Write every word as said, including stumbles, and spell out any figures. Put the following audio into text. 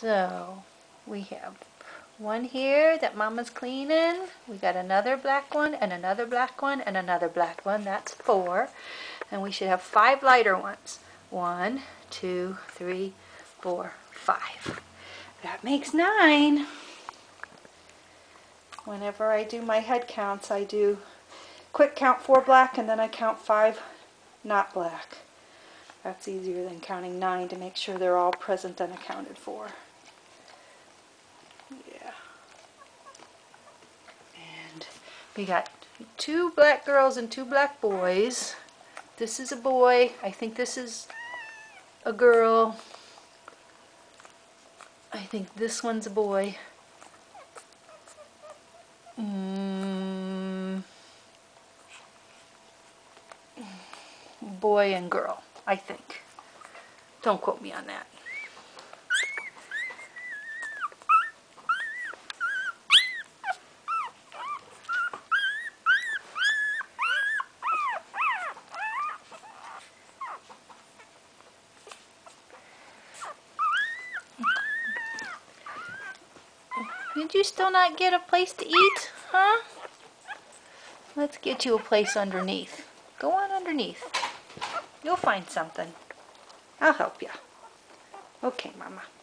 So we have one here that Mama's cleaning. We got another black one and another black one and another black one. That's four. And we should have five lighter ones. One, two, three, four, five. That makes nine. Whenever I do my head counts, I do quick count four black and then I count five not black. That's easier than counting nine to make sure they're all present and accounted for. Yeah. And we got two black girls and two black boys. This is a boy. I think this is a girl. I think this one's a boy. Mm, boy and girl, I think. Don't quote me on that. Did you still not get a place to eat, huh? Let's get you a place underneath. Go on underneath. You'll find something. I'll help you. Okay, Mama.